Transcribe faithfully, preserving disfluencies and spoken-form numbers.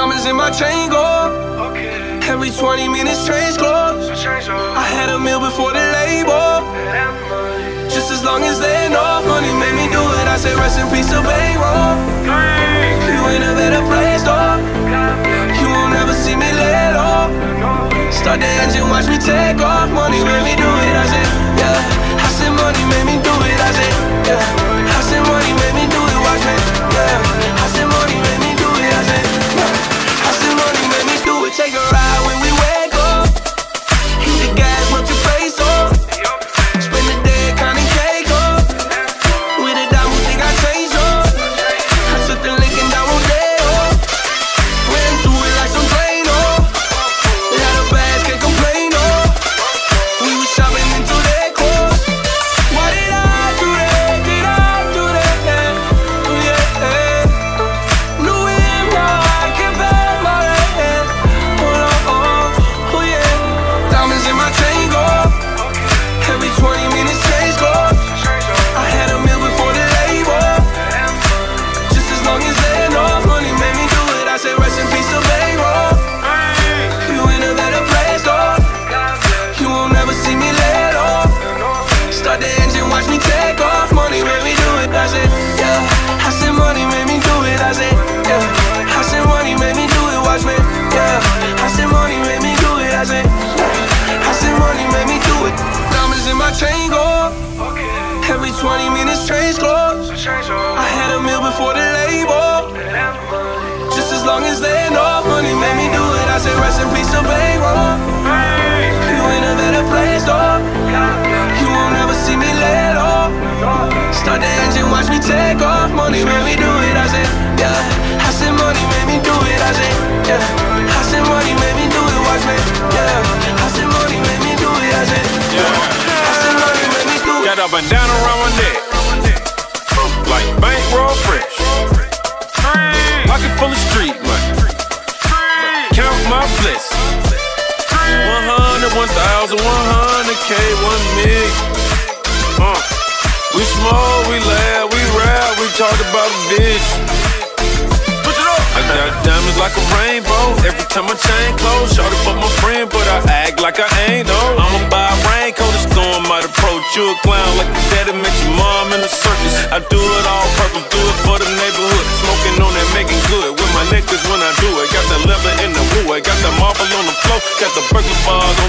Diamonds in my chain go up. Every twenty minutes change clothes. I had a meal before the label. Just as long as there's enough money made me do it. I say rest in peace to bankroll. You in a better place though. You won't ever see me let off. Start the engine, watch me take off. Money made me do it. I said, yeah. I said money made me do it. I said, yeah. I said money made me do it. Watch me, yeah. I said money made me do it. I said, yeah. I said money made me do it. Take a ride when we wake up. Hit the gas, watch your face up. Spend the day counting cake up. With a dime, who think I changed up? I took the Lincoln down one day up. Ran through it like some drain up. Lot of bags, can't complain up. We was shopping into their clothes. Why did I do that? Did I do that? Oh yeah, yeah. Louis and I can't back my head. Oh no, oh, oh yeah. Diamonds in my chain go up. Every twenty minutes change clothes. I had a meal before the label. Just as long as there's enough money made me do it. I say rest in peace to bankroll. You in a better place though. You won't ever see me let off. Start the engine, watch me take off. Money made me do it. I said, yeah. I said money made me do it. I said, yeah. I said money made me do it. Watch me, yeah. I said money made me do it. I said, I said money made me do it. Diamonds in my chain go up. Every twenty minutes change clothes. I had a meal before the label. Just as long as there's enough money made me do it. I say rest in peace to bankroll. You in a better place though. You won't ever see me let off. Start the engine, watch me take off. Money made me do it. I said, yeah. I said money made me do it. I said, yeah. I said money made me do it. Watch me, yeah. I said money made me do it. I said, yeah. I said money made me do it. Got up and down around my neck, like bankroll fresh. Pocket full of street money. Count my blessings. one hundred, one thousand, one hundred K, one million. Uh, we smoke, we laugh, we rap, we talk about a vision. I got diamonds like a rainbow. Every time I change clothes, shorty for my friend, but I act like I ain't though. I'ma buy a raincoat, the storm might approach. You a clown like your daddy met your mom in the circus. I do it all purpose, do it for the neighborhood. Smoking on that, making good with my niggas when I do it. Got the leather in the wood, got the marble on the floor, got the burger bars